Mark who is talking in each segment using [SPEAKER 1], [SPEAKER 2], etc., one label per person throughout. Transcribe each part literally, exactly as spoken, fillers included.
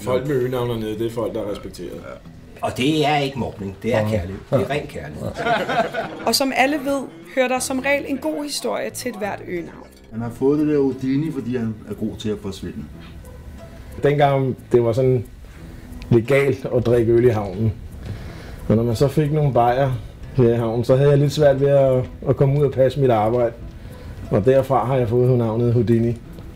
[SPEAKER 1] Folk med øgenavn dernede, det er folk, der er respekteret. Ja.
[SPEAKER 2] Og det er ikke mobning, det er kærlighed. Det er ren kærlighed.
[SPEAKER 3] Og som alle ved, hører der som regel en god historie til et hvert øgenavn.
[SPEAKER 4] Han har fået det der Houdini, fordi han er god til at forsvinde.
[SPEAKER 1] Dengang det var sådan legalt at drikke øl i havnen. Og når man så fik nogle bajer her i havnen, så havde jeg lidt svært ved at, at komme ud og passe mit arbejde. Og derfra har jeg fået navnet Houdini.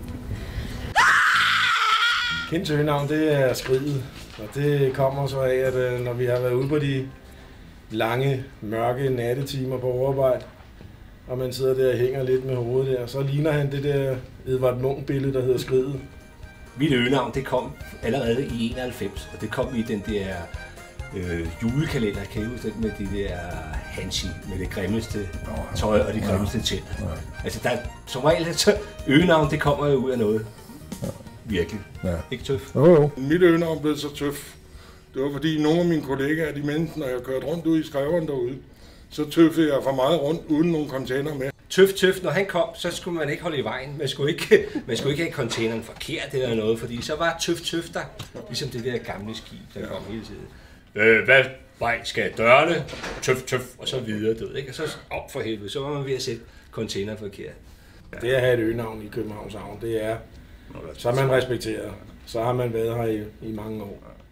[SPEAKER 1] Kendt øgenavn, det er skridet. Og det kommer så af, at når vi har været ude på de lange, mørke nattetimer på overarbejde, og man sidder der og hænger lidt med hovedet der, så ligner han det der Edvard Munch-billede, der hedder Skridet.
[SPEAKER 2] Mit øgenavn, det kom allerede i enoghalvfems, og det kom i den der øh, julekalender, kan I huske, med de der Hansi, med det grimmeste tøj og de grimmeste tænder. Altså, der, som regel, så øgenavn, det kommer jo ud af noget. Virkelig. Ja. Ikke tøf?
[SPEAKER 5] Jo, jo. Mit øgenavn blev så tøf. Det var fordi nogle af mine kollegaer, de mente, når jeg kørte rundt ud i skreveren derude, så tøffede jeg for meget rundt uden nogle container med.
[SPEAKER 2] Tøf, tøf, når han kom, så skulle man ikke holde i vejen. Man skulle ikke, man skulle ikke have containeren forkert eller noget, fordi så var tøf, tøf der. Ligesom det der gamle skib, der ja. kom hele tiden. Øh, hvad vej skal dørene? Tøf, tøf, og så videre, du ved, ikke? Og så op for helvede, så var man ved at sætte container forkert.
[SPEAKER 1] Ja. Det at have et øgenavn i Københavns Havn, det er, så er man respekteret. Så har man været her i, i mange år.